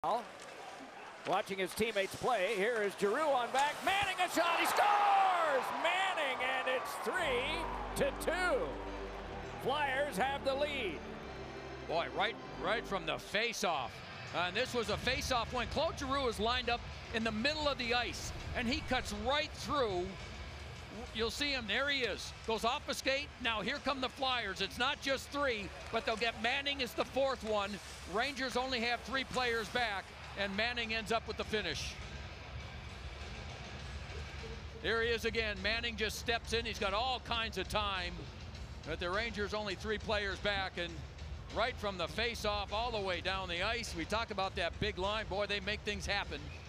Watching his teammates play, here is Giroux on back. Manning a shot, he scores! Manning, and it's 3-2. Flyers have the lead. Boy, right from the face-off. And this was a face-off when Claude Giroux is lined up in the middle of the ice, and he cuts right through. You'll see him, there he is. Goes off a skate, now here come the Flyers. It's not just three, but they'll get Manning as the fourth one. Rangers only have 3 players back, and Manning ends up with the finish. There he is again. Manning just steps in. He's got all kinds of time, but the Rangers only 3 players back, and right from the face-off all the way down the ice. We talk about that big line. Boy, they make things happen.